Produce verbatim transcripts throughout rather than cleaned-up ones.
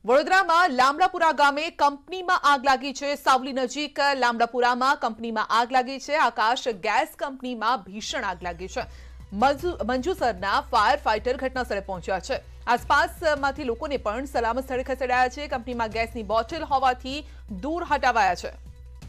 વડોદરામાં લામડાપુરા ગામે કંપનીમાં આગ લાગી છે। સાવલી નજીક લામડાપુરામાં કંપનીમાં આગ લાગી છે। આકાશ ગેસ કંપનીમાં ભીષણ આગ લાગી છે। મંજુસરના ફાયર ફાઇટર ઘટનાસ્થળે પહોંચ્યા છે। આસપાસમાંથી લોકોને પણ સલામત સ્થળે ખસેડાયા છે। કંપનીમાં ગેસની બોટલ હોવાથી દૂર હટાવાયા છે।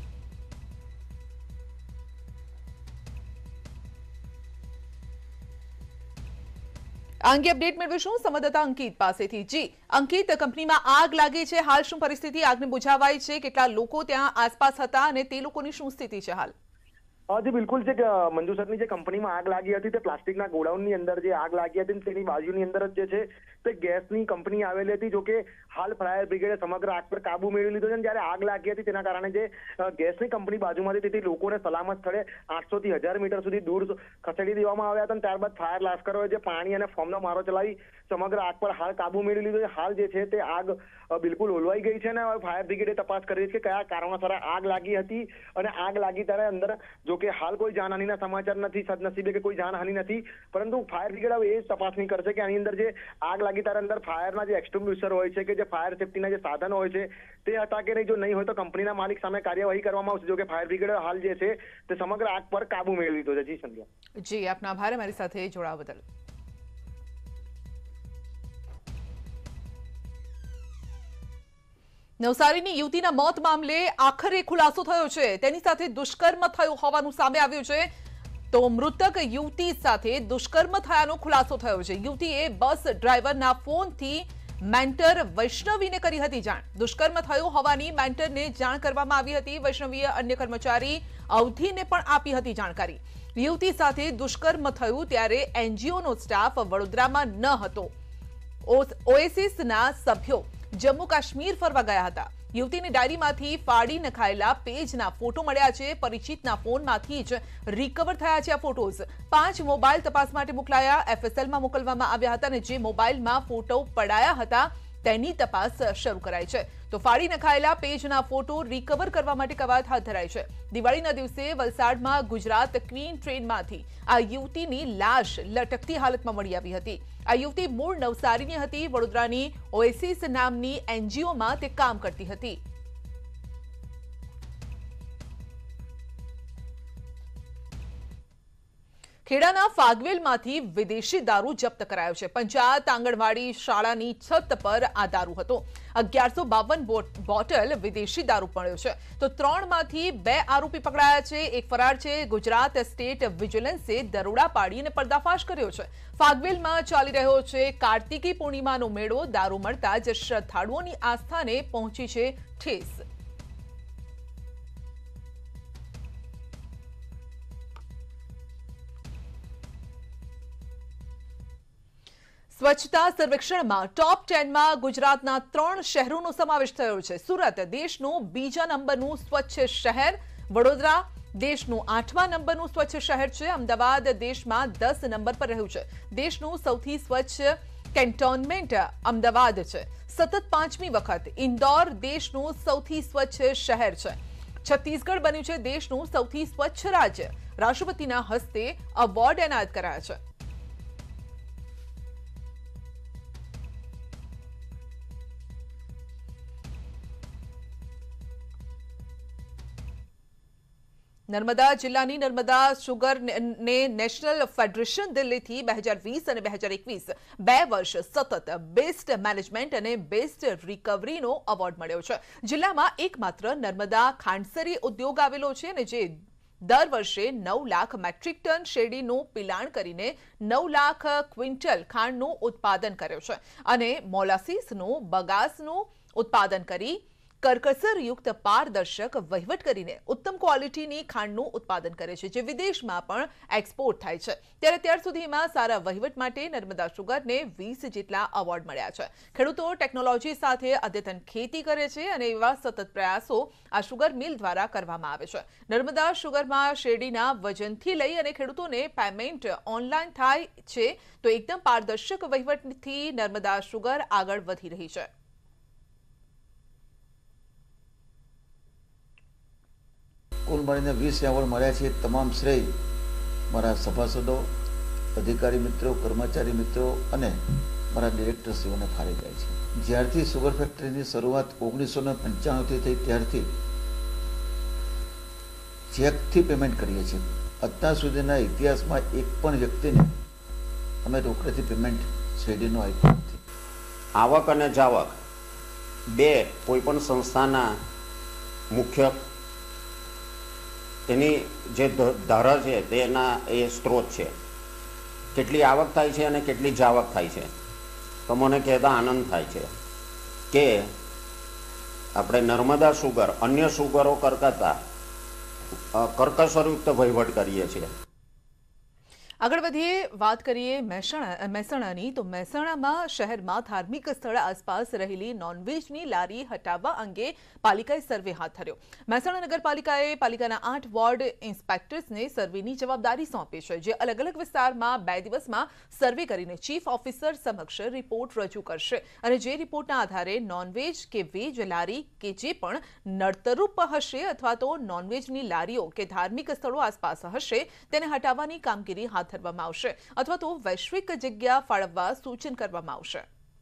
अंगे अपडेट मेळवीशुं संवाददाता अंकित पासेथी। जी अंकित, कंपनीमां आग लागी छे, हाल शुं परिस्थिति? આગને બુઝાવાઈ છે? કેટલા લોકો ત્યાં આસપાસ હતા અને તે લોકોની શું સ્થિતિ છે હાલ? जी बिल्कुल છે કે મંજુસરની જે કંપનીમાં આગ લાગી હતી તે પ્લાસ્ટિકના ગોડાઉનની અંદર જે આગ લાગી હતી તેની બાજુની અંદર જ જે છે તે ગેસની કંપની આવેલી હતી। જો કે હાલ ફાયર બ્રિગેડે સમગ્ર આગ પર કાબુ મેળવી લીધો છે। જ્યારે આગ લાગી હતી તેના કારણે જે ગેસની કંપની બાજુમાંથી તેથી લોકોને સલામત સ્થળે આઠસો થી હજાર મીટર સુધી દૂર ખસેડી દેવામાં આવ્યા હતા। ત્યારબાદ ફાયર લાશ્કરોએ જે પાણી અને ફોર્મનો મારો ચલાવી સમગ્ર આગ પર હાલ કાબુ મેળવી લીધો છે। હાલ જે છે તે આગ બિલકુલ ઓલવાઈ ગઈ છે અને હવે ફાયર બ્રિગેડે તપાસ કરી છે કે કયા કારણોસર આગ લાગી હતી અને આગ લાગી ત્યારે અંદર જો કે હાલ કોઈ જાનહાનિના સમાચાર નથી, સદનસીબે કે કોઈ જાનહાનિ નથી, પરંતુ ફાયર બ્રિગેડ હવે એ તપાસણી કરશે કે આની અંદર જે આગ લાગી ત્યારે અંદર ફાયરના જે એક્સટિંગ્વિશર હોય છે કે જે ફાયર સેફ્ટીના જે સાધનો હોય છે તે હતા કે નહીં। જો નહીં હોય તો કંપનીના માલિક સામે કાર્યવાહી કરવામાં આવશે। જો કે ફાયર બ્રિગેડ હાલ જે છે તે સમગ્ર આગ પર કાબુ મેળવી લીધો છે। જી સંધ્યા। જી, આપનો આભાર અમારી સાથે જોડાવા બદલ। નવસારીની યુવતીના મોત મામલે આખરે ખુલાસો થયો છે। તેની સાથે દુષ્કર્મ થયું હોવાનું સામે આવ્યું છે। તો મૃતક યુવતી સાથે દુષ્કર્મ થયાનો ખુલાસો થયો છે। યુવતીએ બસ ડ્રાઈવરના ફોનથી મેન્ટર વૈષ્ણવીને કરી હતી જાણ। દુષ્કર્મ થયું હોવાની મેન્ટરને જાણ કરવામાં આવી હતી। વૈષ્ણવીએ અન્ય કર્મચારી અવધીને પણ આપી હતી જાણકારી। યુવતી સાથે દુષ્કર્મ થયું ત્યારે એનજીઓનો સ્ટાફ વડોદરામાં ન હતો। ઓએસિસના સભ્યો જમ્મુ કાશ્મીર ફરવા ગયા હતા। યુવતીની ડાયરીમાંથી ફાડી નખાયેલા પેજના ફોટો મળ્યા છે। પરિચિતના ફોનમાંથી જ રિકવર થયા છે આ ફોટોઝ। પાંચ મોબાઈલ તપાસ માટે મોકલાયા, એફએસએલમાં મોકલવામાં આવ્યા હતા અને જે મોબાઈલમાં ફોટો પડાયા હતા તેની તપાસ શરૂ કરાઈ છે। તો ફાડી નખાયેલા પેજના ફોટો રિકવર કરવા માટે કવાયત હાથ ધરાઈ છે। દિવાળીના દિવસે વલસાડમાં ગુજરાત ક્વીન ટ્રેનમાંથી આ યુવતીની લાશ લટકતી હાલતમાં મળી આવી હતી। આ યુવતી મૂળ નવસારીની હતી। વડોદરાની ઓએસિસ નામની એનજીઓમાં તે કામ કરતી હતી। ખેડાના ફાગવેલમાંથી વિદેશી દારૂ જપ્ત કરાયો છે। પંચાયત આંગણવાડી શાળાની છત પર આ દારૂ હતો। અગિયારસો બાવન બોટલ વિદેશી દારૂ મળ્યો છે। તો ત્રણમાંથી બે આરોપી પકડાયા છે, એક ફરાર છે। ગુજરાત સ્ટેટ વિજિલન્સે દરોડા પાડી અને પર્દાફાશ કર્યો છે। ફાગવેલમાં ચાલી રહ્યો છે કાર્તિકી પૂર્ણિમાનો મેળો। દારૂ મળતા જ શ્રદ્ધાળુઓની આસ્થાને પહોંચી છે ઠેસ। સ્વચ્છતા સર્વેક્ષણમાં ટોપ ટેન માં ગુજરાતના ત્રણ શહેરોનો સમાવેશ થયો છે। સુરત દેશનું બીજા નંબરનું સ્વચ્છ શહેર, વડોદરા દેશનું આઠમા નંબરનું સ્વચ્છ શહેર છે, અમદાવાદ દેશમાં દસ નંબર પર રહ્યું છે। દેશનું સૌથી સ્વચ્છ કેન્ટોનમેન્ટ અમદાવાદ છે। સતત પાંચમી વખત ઇન્દોર દેશનું સૌથી સ્વચ્છ શહેર છે। છત્તીસગઢ બન્યું છે દેશનું સૌથી સ્વચ્છ રાજ્ય। રાષ્ટ્રપતિના હસ્તે એવોર્ડ એનાયત કરાયા છે। નર્મદા જિલ્લાની નર્મદા શુગર ને નેશનલ ફેડરેશન દિલ્હીથી બે હજાર વીસ અને બે હજાર એકવીસ બે વર્ષ સતત બેસ્ટ મેનેજમેન્ટ અને બેસ્ટ રિકવરીનો એવોર્ડ મળ્યો છે। જિલ્લામાં એકમાત્ર નર્મદા ખાંડસરી ઉદ્યોગ આવેલો છે અને જે દર વર્ષે નવ લાખ મેટ્રિક ટન શેરડીનું પિલાણ કરીને નવ લાખ ક્વિન્ટલ ખાંડનું ઉત્પાદન કર્યો છે અને મોલાસીસનું બગાસનું ઉત્પાદન કરી કરકસરયુક્ત પારદર્શક વહીવટ કરીને ઉત્તમ ક્વોલિટીની ખાંડનું ઉત્પાદન કરે છે, જે વિદેશમાં પણ એક્સપોર્ટ થાય છે। ત્યારે અત્યાર સુધીમાં સારા વહીવટ માટે નર્મદા શુગરને વીસ જેટલા એવોર્ડ મળ્યા છે। ખેડૂતો ટેકનોલોજી સાથે અદ્યતન ખેતી કરે છે અને એવા સતત પ્રયાસો આ શુગર મિલ દ્વારા કરવામાં આવે છે। નર્મદા શુગરમાં શેરડીના વજનથી લઈ અને ખેડૂતોને પેમેન્ટ ઓનલાઈન થાય છે, તો એકદમ પારદર્શક વહીવટથી નર્મદા શુગર આગળ વધી રહી છે। કુલ મળીને વીસ એવોર્ડ મળ્યા છે। તમામ શ્રેય મારા સભાસદો, અધિકારી મિત્રો, કર્મચારી મિત્રો અને અમારા ડિરેક્ટરશ્રીઓને ફાળે જાય છે. જ્યારથી સુગર ફેક્ટરીની શરૂઆત ઓગણીસો ને પંચાણુંથી થઈ ત્યારથી ચેકથી પેમેન્ટ કરીએ છીએ. અત્યાર સુધીના ઇતિહાસમાં એક પણ વ્યક્તિને અમે રોકડેથી પેમેન્ટ શેરડીનો આપ્યો નથી. આવક અને જાવક બે કોઈપણ સંસ્થાના મુખ્ય એની જે ધારા છે તેના એ સ્ત્રોત છે. કેટલી આવક થાય છે અને કેટલી જાવક થાય છે તો મને કહેતા આનંદ થાય છે કે આપણે નર્મદા સુગર અન્ય સુગરો કરતાં કરકસરયુક્ત વહીવટ કરીએ છીએ. આગળ વધીએ, વાત કરીએ મહેસાણા મહેસાણાની તો મહેસાણામાં શહેરમાં ધાર્મિક સ્થળ આસપાસ રહેલી નોનવેજની લારી હટાવવા અંગે પાલિકાએ સર્વે હાથ ધર્યો. મહેસાણા નગરપાલિકાએ પાલિકાના આઠ વોર્ડ ઇન્સ્પેક્ટર્સને સર્વેની જવાબદારી સોંપી છે, જે અલગ અલગ વિસ્તારમાં બે દિવસમાં સર્વે કરીને ચીફ ઓફિસર સમક્ષ રિપોર્ટ રજૂ કરશે અને જે રિપોર્ટના આધારે નોનવેજ કે વેજ લારી કે જે પણ નડતરૂપ હશે અથવા તો નોનવેજની લારીઓ કે ધાર્મિક સ્થળો આસપાસ હશે તેને હટાવવાની કામગીરી હાથ ધરવામાં આવશે અથવા તો વૈશ્વિક જગ્યા ફાળવવા સૂચન કરવામાં આવશે.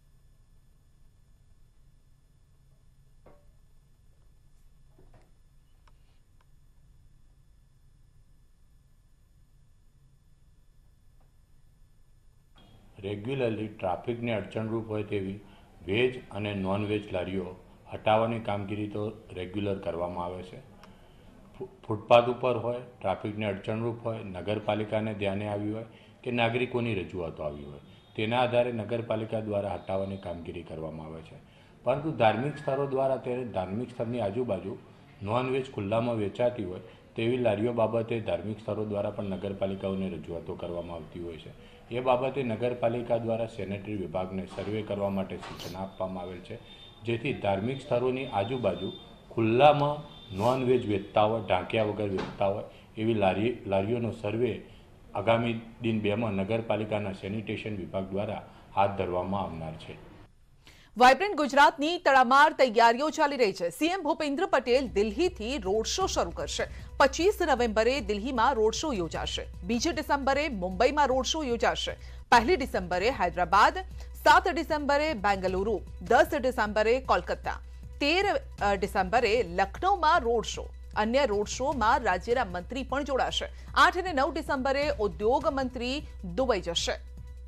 રેગ્યુલરલી ટ્રાફિકને અડચણરૂપ હોય તેવી વેજ અને નોન વેજ લારીઓ હટાવવાની કામગીરી તો રેગ્યુલર કરવામાં આવે છે. ફૂટપાથ ઉપર હોય, ટ્રાફિકને અડચણરૂપ હોય, નગરપાલિકાને ધ્યાને આવી હોય કે નાગરિકોની રજૂઆતો આવી હોય તેના આધારે નગરપાલિકા દ્વારા હટાવવાની કામગીરી કરવામાં આવે છે. પરંતુ ધાર્મિક સ્થળો દ્વારા તે ધાર્મિક સ્થળની આજુબાજુ નોનવેજ ખુલ્લામાં વેચાતી હોય તેવી લારીઓ બાબતે ધાર્મિક સ્થળો દ્વારા પણ નગરપાલિકાઓને રજૂઆતો કરવામાં આવતી હોય છે. એ બાબતે નગરપાલિકા દ્વારા સેનેટરી વિભાગને સર્વે કરવા માટે સૂચના આપવામાં આવેલ છે, જેથી ધાર્મિક સ્થળોની આજુબાજુ ખુલ્લામાં નોનવેજ વેચતા હોય, ઢાંક્યા વગર વેચતા હોય એવી લારી લારીઓનો સર્વે આગામી દિન બેમાં નગરપાલિકાના સેનિટેશન વિભાગ દ્વારા હાથ ધરવામાં આવનાર છે. વાઇબ્રન્ટ ગુજરાતની તડામાર તૈયારીઓ ચાલી રહી છે. સીએમ ભૂપેન્દ્ર પટેલ દિલ્હીથી રોડ શો શરૂ કરશે. પચીસ નવેમ્બરે દિલ્હીમાં રોડ શો યોજાશે. બીજી ડિસેમ્બરે મુંબઈમાં રોડ શો યોજાશે. પહેલી ડિસેમ્બરે હૈદરાબાદ, સાત ડિસેમ્બરે બેંગલુરુ, દસ ડિસેમ્બરે કોલકાતા, તેર ડિસેમ્બરે લખનૌમાં રોડ શો. અન્ય રોડ શોમાં રાજ્યના મંત્રી પણ જોડાશે. આઠ અને નવ ડિસેમ્બરે ઉદ્યોગ મંત્રી દુબઈ જશે.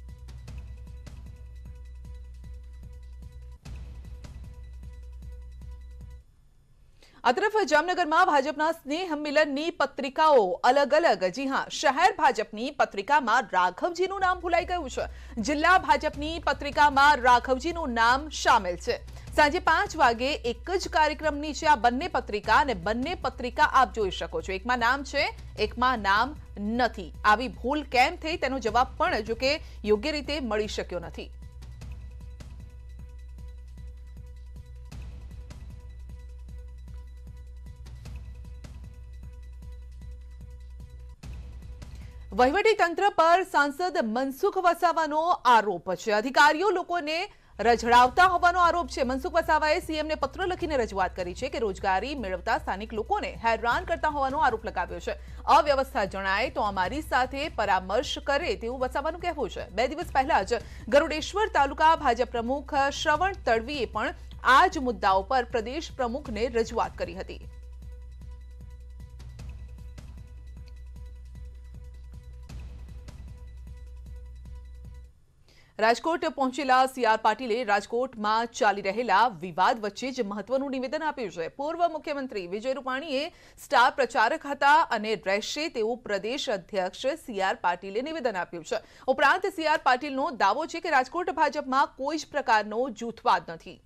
આ તરફ જામનગરમાં ભાજપના સ્નેહ મિલનની પત્રિકાઓ અલગ અલગ જી હા શહેર ભાજપની પત્રિકામાં રાઘવજીનું નામ ભૂલાઈ ગયું છે. જિલ્લા ભાજપની પત્રિકામાં રાઘવજીનું નામ સામેલ છે. સાંજે પાંચ વાગે એક જ કાર્યક્રમની છે આ બંને પત્રિકા અને બંને પત્રિકા આપ જોઈ શકો છો. એકમાં નામ છે, એકમાં નામ નથી. આવી ભૂલ કેમ થઈ તેનો જવાબ પણ જો કે યોગ્ય રીતે મળી શક્યો નથી. વહીવટી તંત્ર પર સાંસદ મનસુખ વસાવાનો આરોપ છે. અધિકારીઓ લોકોને રઝળાવતા હોવાનો આરોપ છે. મનસુખ વસાવાએ સીએમને પત્ર લખીને રજૂઆત કરી છે કે રોજગારી મેળવતા સ્થાનિક લોકોને હેરાન કરતા હોવાનો આરોપ લગાવ્યો છે. અવ્યવસ્થા જણાય તો અમારી સાથે પરામર્શ કરે તેવું વસાવાનું કહેવું છે. બે દિવસ પહેલા જ ગરુડેશ્વર તાલુકા ભાજપ પ્રમુખ શ્રવણ તડવીએ પણ આ જ મુદ્દાઓ પર પ્રદેશ પ્રમુખને રજૂઆત કરી હતી. રાજકોટ પહોંચેલા સીઆર પાટીલે રાજકોટમાં ચાલી રહેલા વિવાદ વચ્ચે જ મહત્વનું નિવેદન આપ્યું છે. પૂર્વ મુખ્યમંત્રી વિજય રૂપાણીએ સ્ટાર પ્રચારક હતા અને રહેશે તેવું પ્રદેશ અધ્યક્ષ સીઆર પાટીલે નિવેદન આપ્યું છે. ઉપરાંત સીઆર પાટીલનો દાવો છે કે રાજકોટ ભાજપમાં કોઈ જ પ્રકારનો જૂથવાદ નથી.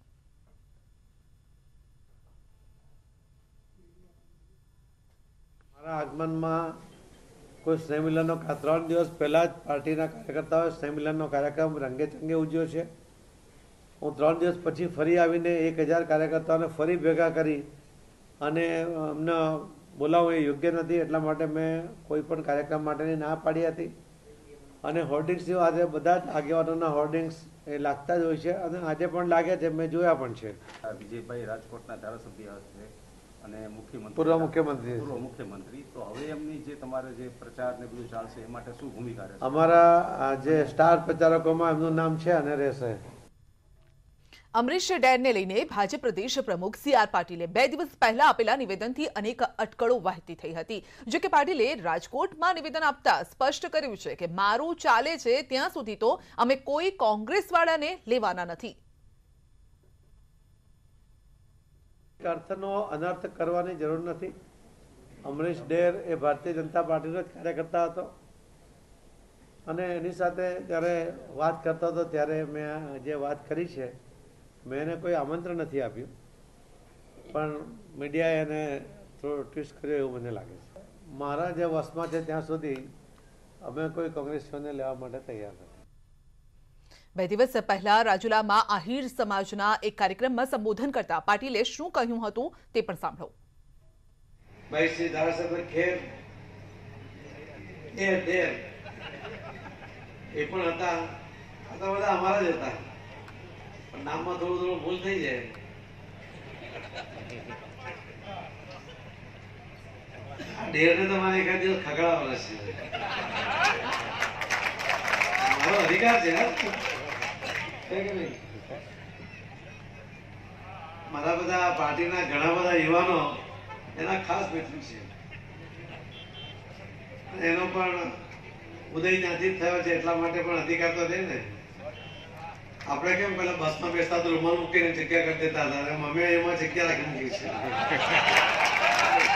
મારા આગમનમાં કોઈ સ્નેહમિલનનો ત્રણ દિવસ પહેલાં જ પાર્ટીના કાર્યકર્તાઓએ સ્નેહમિલનનો કાર્યક્રમ રંગેચંગે ઉજવ્યો છે. હું ત્રણ દિવસ પછી ફરી આવીને એક હજાર કાર્યકર્તાઓને ફરી ભેગા કરી અને અમને બોલાવવું એ યોગ્ય નથી, એટલા માટે મેં કોઈ પણ કાર્યક્રમ માટેની ના પાડી હતી. અને હોર્ડિંગ્સ આજે બધા જ આગેવાનોના હોર્ડિંગ્સ એ લાગતા જ હોય છે અને આજે પણ લાગે છે, મેં જોયા પણ છે. વિજયભાઈ રાજકોટના ધારાસભ્ય છે અને મુખ્યમંત્રી પૂર્વ મુખ્યમંત્રી પૂર્વ મુખ્યમંત્રી તો હવે એમની જે તમારે જે પ્રચાર ને બધું ચાલશે એ માટે શું ભૂમિકા રહેશે? અમારા જે સ્ટાર પ્રચારકોમાં એમનું નામ છે અને રહેશે. અમરીશ ડેરને લઈને ભાજપ પ્રદેશ પ્રમુખ સી આર પાટીલે બે દિવસ પહેલા આપેલા નિવેદનથી અનેક અટકળો વહેતી થઈ હતી. જો કે પાટીલે રાજકોટમાં નિવેદન આપતા સ્પષ્ટ કર્યું છે કે મારું ચાલે છે ત્યાં સુધી તો અમે કોઈ કોંગ્રેસવાળાને લેવાના નથી. અર્થનો અનર્થ કરવાની જરૂર નથી. અમરીશ ડેર એ ભારતીય જનતા પાર્ટીનો જ કાર્યકર્તા હતો અને એની સાથે જ્યારે વાત કરતો હતો ત્યારે મેં જે વાત કરી છે મેં એને કોઈ આમંત્રણ નથી આપ્યું, પણ મીડિયાએ એને થોડો ટ્વિસ્ટ કર્યો એવું મને લાગે છે. મારા જે વશમાં છે ત્યાં સુધી અમે કોઈ કોંગ્રેસીઓને લેવા માટે તૈયાર નથી. બે દિવસ પહેલા રાજુલામાં આહિર સમાજના એક કાર્યક્રમમાં સંબોધન કરતા પાટીલે શું કહ્યું હતું તે પણ સાંભળો. ભાઈ ધારાસભ્ય ખેર એ ડેર એ પણ હતા, આ તો બધા અમારા જ હતા, પણ નામમાં થોડું થોડું ભૂલ થઈ જાય. ડેરને તો મારે એકાદ દિવસ ખગડાવવાનો છે, મારો અધિકાર છે કે નહીં? મારા બધા પાર્ટીના ઘણા બધા યુવાનો એના ખાસ મિત્ર છે, એનો પણ ઉદય ત્યાંથી થયો છે એટલા માટે પણ અધિકાર તો દે ને. આપણે કેમ પેલા બસમાં બેસતા તો રૂમાલ મૂકીને જગ્યા કરી દેતા હતા, અને અમે એમાં જગ્યા રાખી મૂકી છે.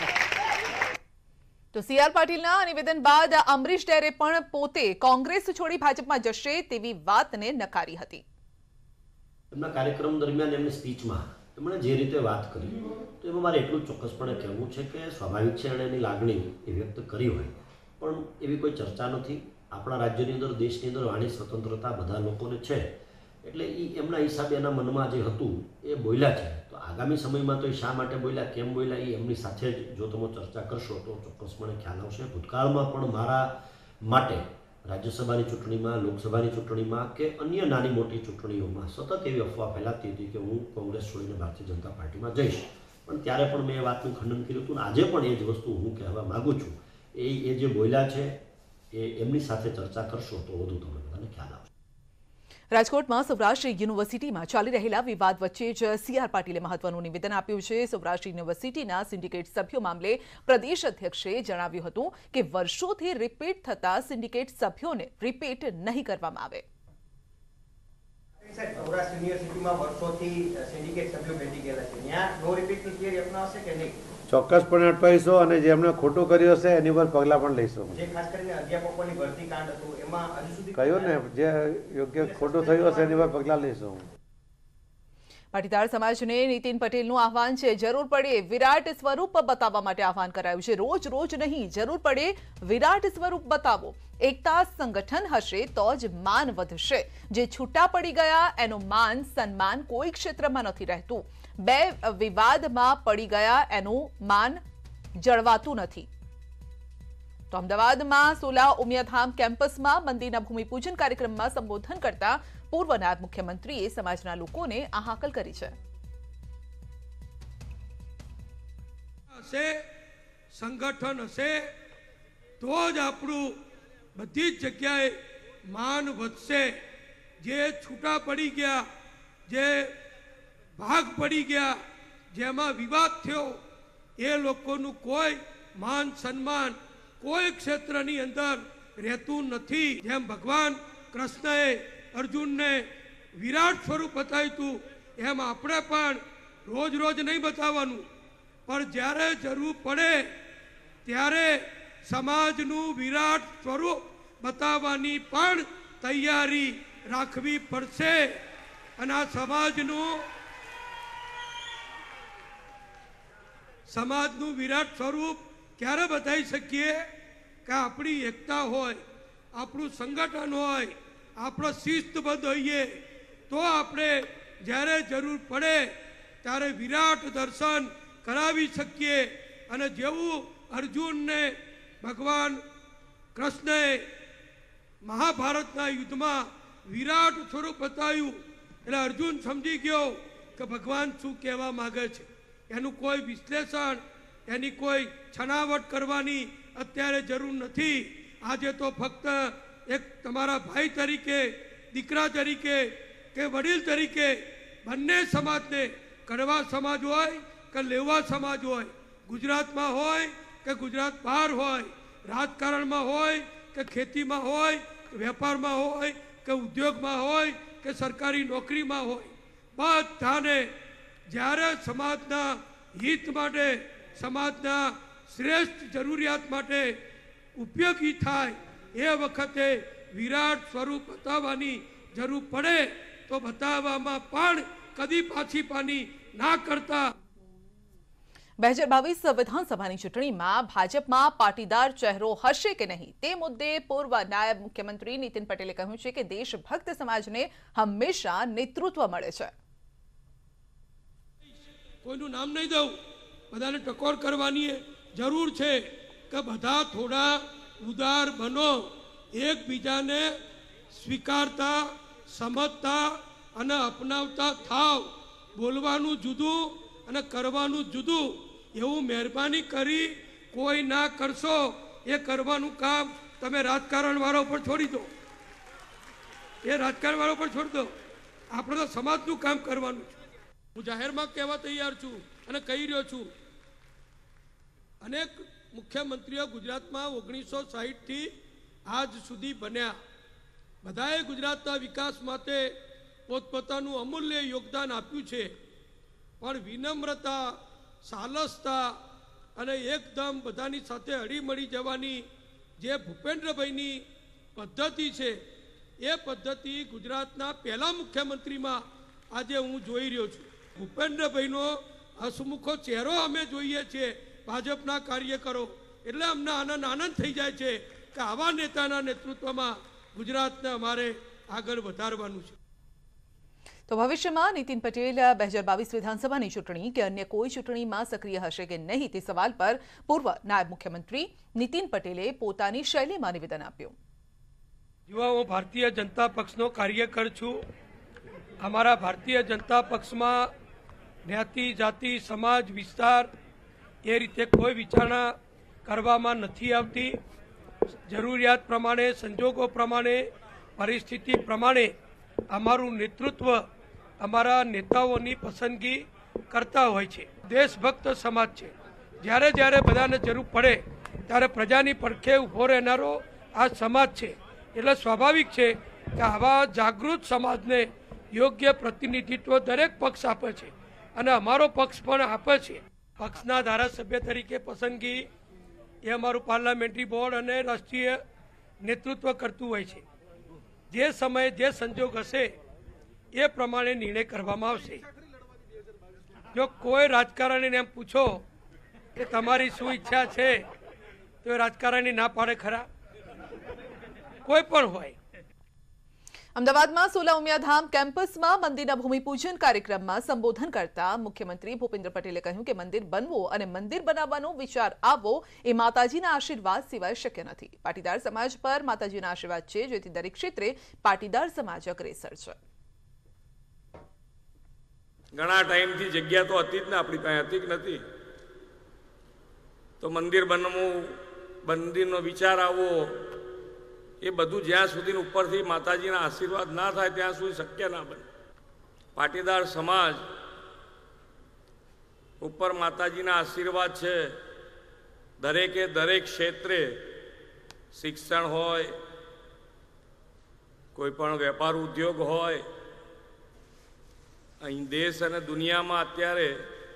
તો સી આર પાટીલના નિવેદન બાદ અમરીશ ડેરે પણ પોતે કોંગ્રેસ છોડી ભાજપમાં જશે તેવી વાતને નકારી હતી. એમના કાર્યક્રમ દરમિયાન એમની સ્પીચમાં એમણે જે રીતે વાત કરી તો એમાં મારે એટલું ચોક્કસપણે કહેવું છે કે સ્વાભાવિક છે એણે એની લાગણી એ વ્યક્ત કરી હોય, પણ એવી કોઈ ચર્ચા નથી. આપણા રાજ્યની અંદર દેશની અંદર વાણી સ્વતંત્રતા બધા લોકોને છે, એટલે એ એમના હિસાબે એના મનમાં જે હતું એ બોલ્યા છે. તો આગામી સમયમાં તો એ શા માટે બોલ્યા, કેમ બોલ્યા, એ એમની સાથે જ જો તમે ચર્ચા કરશો તો ચોક્કસપણે ખ્યાલ આવશે. ભૂતકાળમાં પણ મારા માટે રાજ્યસભાની ચૂંટણીમાં, લોકસભાની ચૂંટણીમાં કે અન્ય નાની મોટી ચૂંટણીઓમાં સતત એવી અફવા ફેલાતી હતી કે હું કોંગ્રેસ છોડીને ભારતીય જનતા પાર્ટીમાં જઈશ, પણ ત્યારે પણ મેં એ વાતનું ખંડન કર્યું હતું. આજે પણ એ જ વસ્તુ હું કહેવા માગું છું. એ એ જે બોલ્યા છે એ એમની સાથે ચર્ચા કરશો તો વધુ તમને બધાને ખ્યાલ આવશે. રાજકોટમાં સૌરાષ્ટ્ર યુનિવર્સિટીમાં ચાલી રહેલા વિવાદ વચ્ચે જ સી આર પાટીલે મહત્વનું નિવેદન આપ્યું છે. સૌરાષ્ટ્ર યુનિવર્સિટીના સિન્ડિકેટ સભ્યો મામલે પ્રદેશ અધ્યક્ષે જણાવ્યું હતું કે વર્ષોથી રિપીટ થતા સિન્ડિકેટ સભ્યોને રિપીટ નહીં કરવામાં આવે. સૌરાષ્ટ્ર યુનિવર્સિટીમાં વર્ષોથી સિન્ડિકેટ સભ્યો બેઠી ગયેલા છે, ત્યાં નો રિપીટની થિયરી અપનાવશે કે નહીં? ચોક્કસપણે અટવાઈશું અને જેમણે ખોટું કર્યું હશે એની પર પગલાં પણ લઈશું. જે ખાસ કરીને અધ્યાપકોની ભરતી કાંડ હતું એમાં હજુ સુધી કહ્યું ને, જે યોગ્ય ખોટું થયું હશે એની પર પગલાં લઈશું. પાટીદાર સમાજને નીતિન પટેલનું આહવાન છે. જરૂર પડે વિરાટ સ્વરૂપ બતાવવા માટે આહવાન કરાયું છે. રોજ રોજ નહીં, જરૂર પડે વિરાટ સ્વરૂપ બતાવો. એકતા સંગઠન હશે તો જ માન વધશે. જે છૂટા પડી ગયા એનું માન સન્માન કોઈ ક્ષેત્રમાં નથી રહેતું. બે વિવાદમાં પડી ગયા એનું માન જળવાતું નથી. તો અમદાવાદમાં સોલા ઉમિયાધામ કેમ્પસમાં મંદિરના ભૂમિપૂજન કાર્યક્રમમાં સંબોધન કરતા પૂર્વ નાયબ મુખ્યમંત્રીએ સમાજના લોકોને આ હાકલ કરી છે. સંગઠન હશે તો જ આપણું બધી જ જગ્યાએ માન વધશે. જે છૂટા પડી ગયા, જે ભાગ પડી ગયા, જેમાં વિવાદ થયો, એ લોકોનું કોઈ માન સન્માન કોઈ ક્ષેત્રની અંદર રહેતું નથી. જેમ ભગવાન કૃષ્ણએ અર્જુનને વિરાટ સ્વરૂપ બતાવ્યું હતું, એમ આપણે પણ રોજ રોજ નહીં બતાવવાનું, પણ જ્યારે જરૂર પડે ત્યારે સમાજનું વિરાટ સ્વરૂપ બતાવવાની પણ તૈયારી રાખવી પડશે. અને આ સમાજનું સમાજનું વિરાટ સ્વરૂપ ક્યારે બતાવી શકીએ કે આપણી એકતા હોય, આપણું સંગઠન હોય, આપણો શિસ્તબદ્ધ હોઈએ, તો આપણે જ્યારે જરૂર પડે ત્યારે વિરાટ દર્શન કરાવી શકીએ. અને જેવું અર્જુનને ભગવાન કૃષ્ણએ મહાભારતના યુદ્ધમાં વિરાટ સ્વરૂપ બતાવ્યું, એટલે અર્જુન સમજી ગયો કે ભગવાન શું કહેવા માંગે છે. એનું કોઈ વિશ્લેષણ, એની કોઈ છણાવટ કરવાની અત્યારે જરૂર નથી. આજે તો ફક્ત એક તમારા ભાઈ તરીકે, દીકરા તરીકે કે વડીલ તરીકે બંને સમાજને, કડવા સમાજ હોય કે લેવા સમાજ હોય, ગુજરાતમાં હોય કે ગુજરાત બહાર હોય, રાજકારણમાં હોય કે ખેતીમાં હોય, વેપારમાં હોય કે ઉદ્યોગમાં હોય કે સરકારી નોકરીમાં હોય, બધાને જ્યારે સમાજના હિત માટે, સમાજના શ્રેષ્ઠ જરૂરિયાત માટે ઉપયોગી થાય એ વખતે વિરાટ સ્વરૂપ બતાવવાની જરૂર પડે તો બતાવવામાં પણ કદી પાછી પાની ના કરતા. બે હજાર બાવીસ વિધાનસભાની ચૂંટણીમાં ભાજપમાં પાટીદાર ચહેરો હશે કે નહીં તે મુદ્દે પૂર્વ નાયબ મુખ્યમંત્રી નીતિન પટેલે કહ્યું છે કે દેશભક્ત સમાજને હંમેશા નેતૃત્વ મળે છે. કોઈનું નામ નહીં દઉં, બધાને ટકોર કરવાની જરૂર છે કે બધા થોડા ઉદાર બનો, એકબીજાને સ્વીકારતા, સમજતા અને અપનાવતા થાવ. બોલવાનું જુદું અને કરવાનું જુદું, એવું મહેરબાની કરી કોઈ ના કરશો. એ કરવાનું કામ તમે રાજકારણ વાળા ઉપર છોડી દો, એ રાજકારણ વાળા ઉપર છોડી દો. આપણે તો સમાજનું કામ કરવાનું છે. હું જાહેરમાં કહેવા તૈયાર છું અને કહી રહ્યો છું, અનેક મુખ્યમંત્રીઓ ગુજરાતમાં ઓગણીસો સાહીઠ થી આજ સુધી બન્યા. બધાએ ગુજરાતના વિકાસ માટે પોતપોતાનું અમૂલ્ય યોગદાન આપ્યું છે, પણ વિનમ્રતા, સાલસતા અને એકદમ બધાની સાથે હળીમળી જવાની જે ભૂપેન્દ્રભાઈની પદ્ધતિ છે, એ પદ્ધતિ ગુજરાતના પહેલા મુખ્યમંત્રીમાં આજે હું જોઈ રહ્યો છું. ભૂપેન્દ્રભાઈનો હસમુખો ચહેરો અમે જોઈએ છીએ ભાજપના કાર્યકરો, એટલે અમને આનંદ આનંદ થઈ જાય છે કે આવા નેતાના નેતૃત્વમાં ગુજરાતને અમારે આગળ વધારવાનું છે. તો ભવિષ્યમાં નીતિન પટેલ બે હજાર બાવીસ વિધાનસભાની ચૂંટણી કે અન્ય કોઈ ચૂંટણીમાં સક્રિય હશે કે નહીં તે સવાલ પર પૂર્વ નાયબ મુખ્યમંત્રી નીતિન પટેલે પોતાની શૈલીમાં નિવેદન આપ્યું. યુવા હું ભારતીય જનતા પક્ષનો કાર્યકર છું. અમારા ભારતીય જનતા પક્ષમાં જ્ઞાતિ, જાતિ, સમાજ, વિસ્તાર એ રીતે કોઈ વિચારણા કરવામાં નથી આવતી. જરૂરિયાત પ્રમાણે, સંજોગો પ્રમાણે, પરિસ્થિતિ પ્રમાણે અમારું નેતૃત્વ, અમારા નેતાઓની પસંદગી કરતા હોય છે. દેશભક્ત સમાજ છે. જ્યારે જ્યારે બધાને જરૂર પડે ત્યારે પ્રજાની પડખે ઊભો રહેનારો આ સમાજ છે. એટલે સ્વાભાવિક છે કે આવા જાગૃત સમાજને યોગ્ય પ્રતિનિધિત્વ દરેક પક્ષ આપે છે અને અમારો પક્ષ પણ આપે છે. પક્ષના ધારાસભ્ય તરીકે પસંદગી એ અમારું પાર્લામેન્ટરી બોર્ડ અને રાષ્ટ્રીય નેતૃત્વ કરતું હોય છે. જે સમયે જે સંજોગ હશે એ પ્રમાણે નિર્ણય કરવામાં આવશે. જો કોઈ રાજકારણીને એમ પૂછો કે તમારી શું ઈચ્છા છે તો એ રાજકારણી ના પાડે ખરા? કોઈ પણ હોય. અમદાવાદમાં સોલા ઉમિયાધામ કેમ્પસમાં મંદિરના ભૂમિપૂજન કાર્યક્રમમાં સંબોધન કરતા મુખ્યમંત્રી ભૂપેન્દ્ર પટેલે કહ્યું કે મંદિર બનવો અને મંદિર બનાવવાનો વિચાર આવવો એ માતાજીના આશીર્વાદ સિવાય શક્ય નથી. પાટીદાર સમાજ પર માતાજીના આશીર્વાદ છે, જેથી દરેક ક્ષેત્રે પાટીદાર સમાજ અગ્રેસર છે. ઘણા ટાઈમથી જગ્યા તો હતી જ ને, આપણી પાસે હતી કે નથી, તો મંદિર બનવું, મંદિરનો વિચાર આવવો, એ બધું જ્યાં સુધી ઉપરથી માતાજીના આશીર્વાદ ના થાય ત્યાં સુધી શક્ય ના બને. પાટીદાર સમાજ ઉપર માતાજીના આશીર્વાદ છે. દરેકે દરેક ક્ષેત્રે, શિક્ષણ હોય, કોઈ પણ વેપાર ઉદ્યોગ હોય, અહીં દેશ અને દુનિયામાં અત્યારે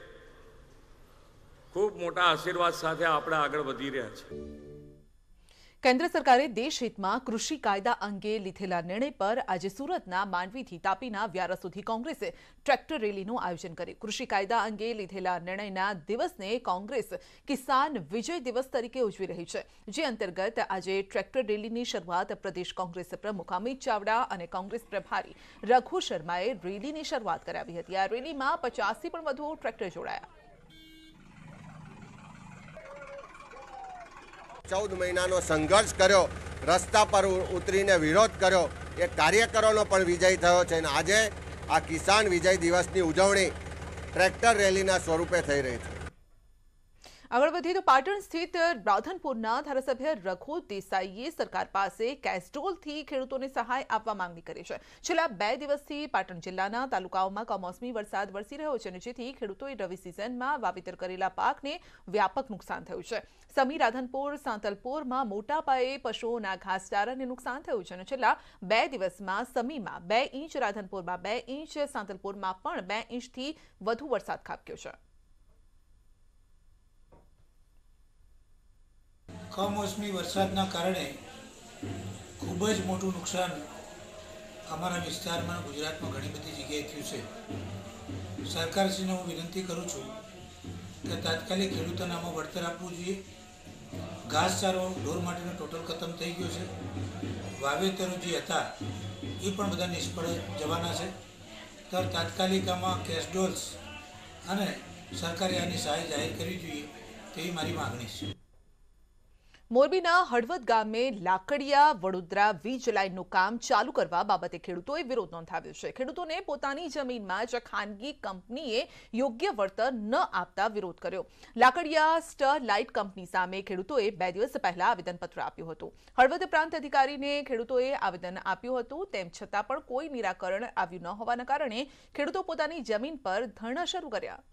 ખૂબ મોટા આશીર્વાદ સાથે આપણે આગળ વધી રહ્યા છીએ. કેન્દ્ર સરકારે દેશહિતમાં કૃષિ કાયદા અંગે લીધેલા નિર્ણય પર આજે સુરતના માંડવીથી તાપીના વ્યારા સુધી કોંગ્રેસે ટ્રેક્ટર રેલીનું આયોજન કર્યું. કૃષિ કાયદા અંગે લીધેલા નિર્ણયના દિવસને કોંગ્રેસ કિસાન વિજય દિવસ તરીકે ઉજવી રહી છે, જે અંતર્ગત આજે ટ્રેક્ટર રેલીની શરૂઆત પ્રદેશ કોંગ્રેસ પ્રમુખ અમિત ચાવડા અને કોંગ્રેસ પ્રભારી રઘુ શર્માએ રેલીની શરૂઆત કરાવી હતી. આ રેલીમાં પચાસથી પણ વધુ ટ્રેક્ટર જોડાયા. ચૌદ મહિનાનો સંઘર્ષ કર્યો, રસ્તા પર ઉતરીને વિરોધ કર્યો, એ કાર્યકરોનો પણ વિજય થયો છે. અને આજે આ કિસાન વિજય દિવસની ઉજવણી ટ્રેક્ટર રેલીના સ્વરૂપે થઈ રહી છે. આગળ વધીએ તો પાટણ સ્થિત રાધનપુરના ધારાસભ્ય રઘુ દેસાઈએ સરકાર પાસે કેસ્ટ્રોલથી ખેડૂતોને સહાય આપવા માંગણી કરી છે. છેલ્લા બે દિવસથી પાટણ જિલ્લાના તાલુકાઓમાં કમોસમી વરસાદ વરસી રહ્યો છે, જેથી ખેડૂતોએ રવિ સિઝનમાં વાવેતર કરેલા પાકને વ્યાપક નુકસાન થયું છે. સમી, રાધનપુર, સાંતલપુરમાં મોટા પાયે પશુઓના ઘાસચારાને નુકસાન થયું છે અને છેલ્લા બે દિવસમાં સમીમાં બે ઇંચ, રાધનપુરમાં બે ઇંચ, સાંતલપુરમાં પણ બે ઇંચથી વધુ વરસાદ ખાબક્યો છે. કમોસમી વરસાદના કારણે ખૂબ જ મોટું નુકસાન અમારા વિસ્તારમાં, ગુજરાતમાં ઘણી બધી જગ્યાએ થયું છે. સરકારશ્રીને હું વિનંતી કરું છું કે તાત્કાલિક ખેડૂતોને આમાં વળતર આપવું જોઈએ. ઘાસચારો ઢોર માટેનો ટોટલ ખતમ થઈ ગયો છે. વાવેતરો જે હતા એ પણ બધા નિષ્ફળ જવાના છે. તો તાત્કાલિક આમાં કેસ્ડોલ્સ અને સરકારે આની સહાય જાહેર કરવી જોઈએ તેવી મારી માગણી છે. મોરબીના હળવદ ગામે લાકડિયા વડોદરા વીજ લાઇનનું કામ ચાલુ કરવા બાબતે ખેડૂતોએ વિરોધ નોંધાવ્યો છે. ખેડૂતોને પોતાની જમીનમાં જ ખાનગી કંપનીએ યોગ્ય વળતર ન આપતા વિરોધ કર્યો. લાકડિયા સ્ટરલાઇટ કંપની સામે ખેડૂતોએ બે દિવસ પહેલા આવેદનપત્ર આપ્યું હતું. હળવદ પ્રાંત અધિકારીને ખેડૂતોએ આવેદન આપ્યું હતું, તેમ છતાં પણ કોઈ નિરાકરણ આવ્યું ન હોવાના કારણે ખેડૂતો પોતાની જમીન પર ધરણા શરૂ કર્યા.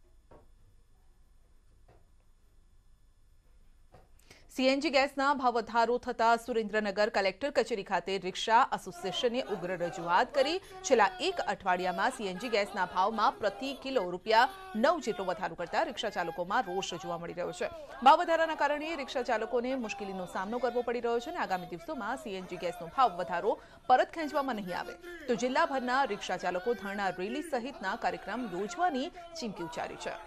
સીએનજી ગેસના ભાવ વધારો થતા સુરેન્દ્રનગર કલેક્ટર કચેરી ખાતે રિક્ષા એસોસિએશને ઉગ્ર રજૂઆત કરી. છેલ્લા એક અઠવાડિયામાં સીએનજી ગેસના ભાવમાં પ્રતિ કિલો રૂપિયા નવ જેટલો વધારો કરતા રિક્ષા ચાલકોમાં રોષ જોવા મળી રહ્યો છે. ભાવ વધારાના કારણે રિક્ષા ચાલકોને મુશ્કેલીનો સામનો કરવો પડી રહ્યો છે અને આગામી દિવસોમાં સીએનજી ગેસનો ભાવ વધારો પરત ખેંચવામાં નહીં આવે તો જિલ્લાભરના રિક્ષા ચાલકો ધરણા રેલી સહિતના કાર્યક્રમ યોજવાની ચીમકી ઉચ્ચારી છે.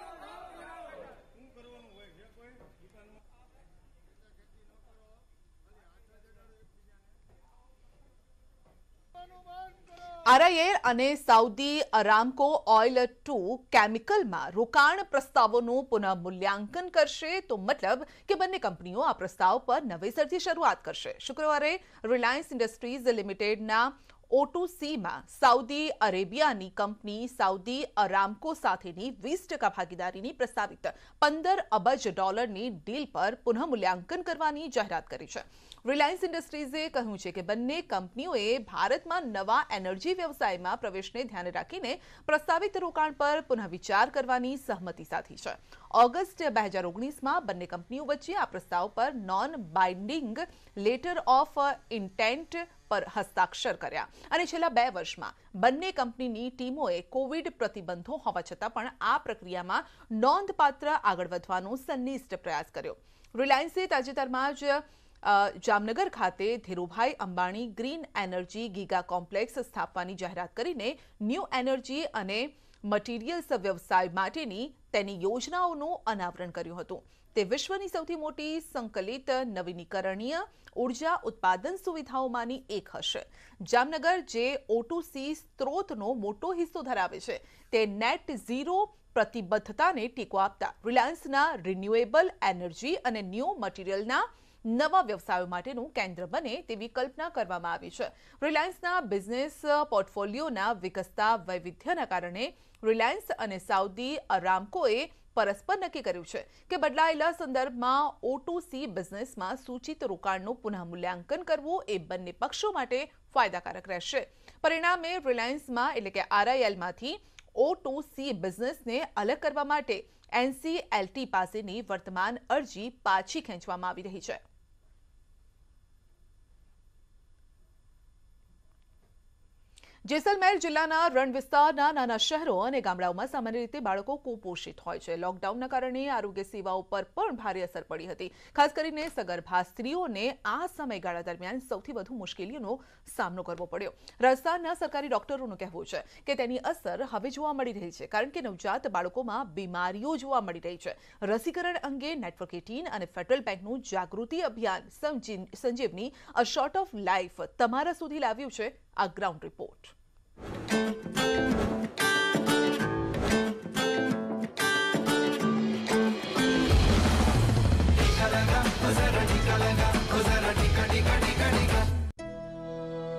આરઆઈએલ અને સાઉદી અરામકો ઓઇલ ટુ કેમિકલમાં રોકાણ પ્રસ્તાવોનું પુનઃમૂલ્યાંકન કરશે તો મતલબ કે બંને કંપનીઓ આ પ્રસ્તાવ પર નવેસરથી શરૂઆત કરશે. શુક્રવારે રિલાયન્સ ઇન્ડસ્ટ્રીઝ લિમિટેડના ઓ ટુ સીમાં સાઉદી અરેબિયાની કંપની સાઉદી અરામકો સાથેની વીસ ટકા ભાગીદારીની પ્રસ્તાવિત પંદર અબજ ડોલરની ડીલ પર પુનઃમૂલ્યાંકન કરવાની જાહેરાત કરી છે. રિલાયન્સ ઇન્ડસ્ટ્રીઝે કહ્યું છે કે બંને કંપનીઓએ ભારતમાં નવા એનર્જી વ્યવસાયમાં પ્રવેશને ધ્યાને રાખીને પ્રસ્તાવિત રોકાણ પર પુનઃવિચાર કરવાની સહમતિ સાધી છે. ઓગસ્ટ બે હજાર ઓગણીસમાં બંને કંપનીઓ વચ્ચે આ પ્રસ્તાવ પર non binding letter of intent પર હસ્તાક્ષર કર્યા અને છેલ્લા બે વર્ષમાં બંને કંપનીની ટીમોએ કોવિડ પ્રતિબંધો હોવા છતાં પણ આ પ્રક્રિયામાં નોંધપાત્ર આગળ વધવાનો સંનિષ્ઠ પ્રયાસ કર્યો. રિલાયન્સે તાજેતરમાં જ જામનગર ખાતે Dhirubhai Ambani green energy giga complex સ્થાપવાની જાહેરાત કરીને ન્યૂ એનર્જી અને મટીરિયલ્સ વ્યવસાય માટેની તેની યોજનાઓનું અનાવરણ કર્યું હતું. તે વિશ્વની સૌથી મોટી સંકલિત નવીનીકરણીય ઉર્જા ઉત્પાદન સુવિધાઓમાંની એક હશે. જામનગર જે ઓ ટુ સી સ્ત્રોતનો મોટો હિસ્સો ધરાવે છે તે નેટ ઝીરો પ્રતિબદ્ધતાને ટેકો આપતા રિલાયન્સના રિન્યુએબલ એનર્જી અને ન્યૂ મટીરિયલના નવા વ્યવસાયો માટેનું કેન્દ્ર બને તેવી કલ્પના કરવામાં આવી છે. રિલાયન્સના બિઝનેસ પોર્ટફોલિયોના વિકસતા વૈવિધ્યના કારણે રિલાયન્સ અને સાઉદી અરામકોએ પરસ્પર નક્કી કર્યું છે કે બદલાયેલા સંદર્ભમાં ઓ ટુ સી બિઝનેસમાં સૂચિત રોકાણનું પુનઃમૂલ્યાંકન કરવું એ બંને પક્ષો માટે ફાયદાકારક રહેશે. પરિણામે રિલાયન્સમાં એટલે કે આરઆઈએલમાંથી ઓ ટુ સી બિઝનેસને અલગ કરવા માટે એનસીએલટી પાસેની વર્તમાન અરજી પાછી ખેંચવામાં આવી રહી છે. જેસલમેર જિલ્લાના રણ વિસ્તારના નાના શહેરો અને ગામડાઓમાં સામાન્ય રીતે બાળકો કુપોષિત હોય છે. લોકડાઉનના કારણે આરોગ્ય સેવાઓ પર પણ ભારે અસર પડી હતી. ખાસ કરીને સગર્ભા સ્ત્રીઓને આ સમયગાળા દરમિયાન સૌથી વધુ મુશ્કેલીઓનો સામનો કરવો પડ્યો. રાજસ્થાનના સરકારી ડોક્ટરોનું કહેવું છે કે તેની અસર હવે જોવા મળી રહી છે કારણ કે નવજાત બાળકોમાં બીમારીઓ જોવા મળી રહી છે. રસીકરણ અંગે નેટવર્ક એટીન અને ફેડરલ બેંકનું જાગૃતિ અભિયાન Sanjeevani a shot of life તમારા સુધી લાવ્યું છે આ ગ્રાઉન્ડ રિપોર્ટ.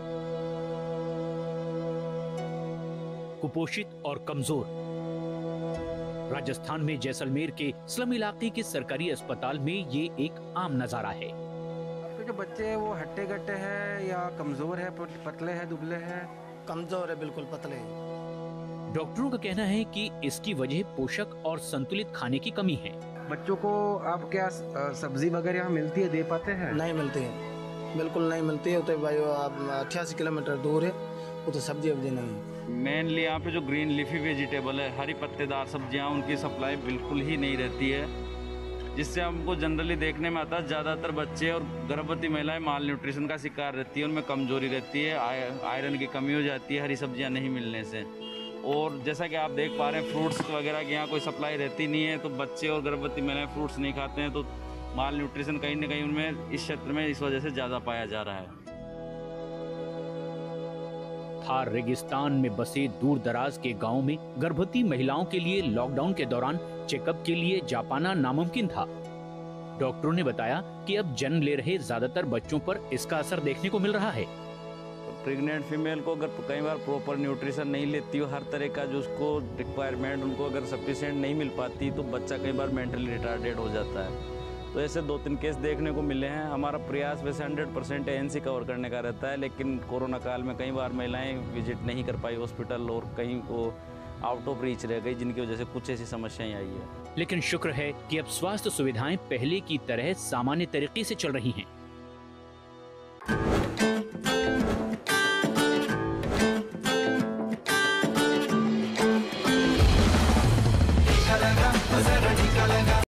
कुपोषित और कमजोर राजस्थान में जैसलमेर के स्लम इलाके के सरकारी अस्पताल में ये एक आम नजारा है। आपके जो बच्चे हैं वो हट्टे कट्टे हैं या कमजोर है, पतले हैं, दुबले हैं? कमजोर है, बिल्कुल पतले हैं। डॉक्टरों का कहना है कि इसकी वजह पोषक और संतुलित खाने की कमी है। बच्चों को आप क्या सब्जी वगैरह यहाँ मिलती है, दे पाते हैं? नहीं मिलती है, बिल्कुल नहीं मिलती है। तो भाई अट्ठासी किलोमीटर दूर है, वो तो सब्जी वब्जी नहीं है। मेनली यहाँ पे जो ग्रीन लीफी वेजिटेबल है, हरी पत्तेदार सब्जियाँ, उनकी सप्लाई बिल्कुल ही नहीं रहती है, जिससे हमको जनरली देखने में आता है ज़्यादातर बच्चे और गर्भवती महिलाएं माल न्यूट्रिशन का शिकार रहती है, उनमें कमजोरी रहती है, आयरन की कमी हो जाती है हरी सब्जियाँ नहीं मिलने से। और जैसा कि आप देख पा रहे हैं फ्रूट्स वगैरह की यहाँ कोई सप्लाई रहती नहीं है, तो बच्चे और गर्भवती महिलाएं फ्रूट्स नहीं खाते हैं, तो माल न्यूट्रिशन कहीं ना कहीं उनमें इस क्षेत्र में इस वजह से ज़्यादा पाया जा रहा है। थार रेगिस्तान में बसे दूर दराज के गांव में गर्भवती महिलाओं के लिए लॉकडाउन के दौरान चेकअप के लिए जा पाना नामुमकिन था। डॉक्टरों ने बताया कि अब जन्म ले रहे ज्यादातर बच्चों पर इसका असर देखने को मिल रहा है। प्रेग्नेंट फीमेल को अगर कई बार प्रॉपर न्यूट्रिशन नहीं लेती हो, हर तरह का जो उसको रिक्वायरमेंट उनको अगर सफिशिएंट नहीं मिल पाती, तो बच्चा कई बार मेंटली रिटार्डेड हो जाता है। तो ऐसे दो तीन केस देखने को मिले हैं। हमारा प्रयास वैसे हंड्रेड परसेंट एएनसी कवर करने का रहता है, लेकिन कोरोना काल में कई बार महिलाएं विजिट नहीं कर पाई हॉस्पिटल, और कहीं वो आउट ऑफ रीच रह गई, जिनकी वजह से कुछ ऐसी समस्याएं आई है। लेकिन शुक्र है कि अब स्वास्थ्य सुविधाएं पहले की तरह सामान्य तरीके से चल रही हैं।